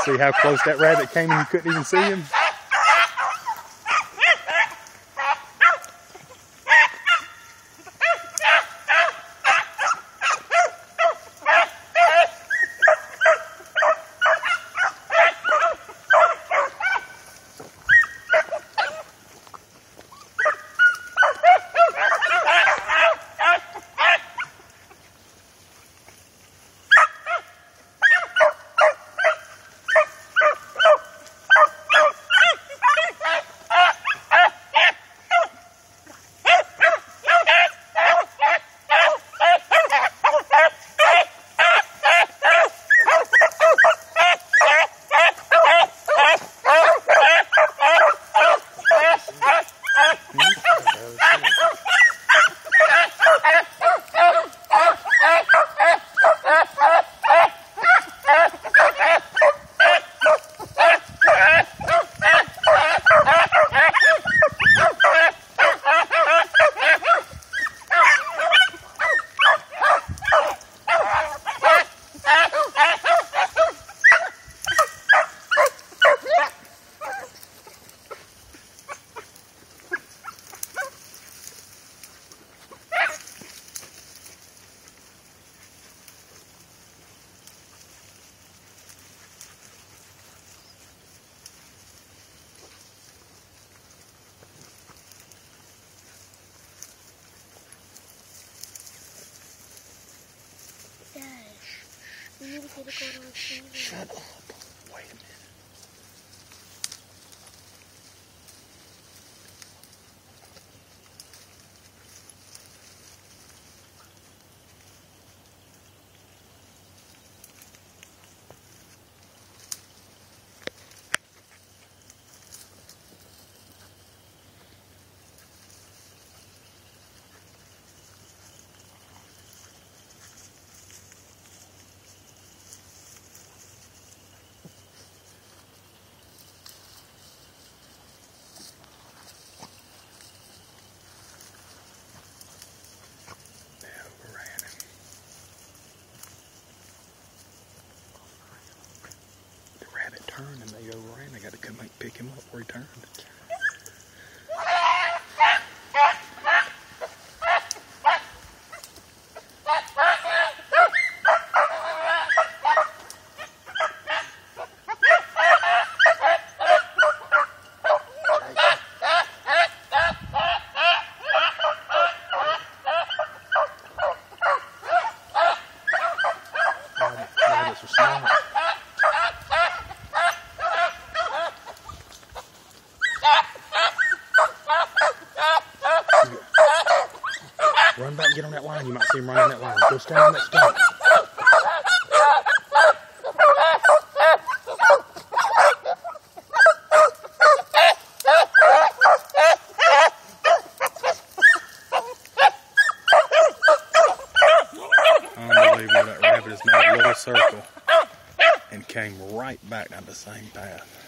See how close that rabbit came and you couldn't even see him? You need to get a go to Shut up. Wait a minute. Turned and they overran. They got to come pick him up where he turned. Rabbits are smart. Run back and get on that line. You might see him running that line. Go stand on that stump. Unbelievable. That rabbit has made a little circle and came right back down the same path.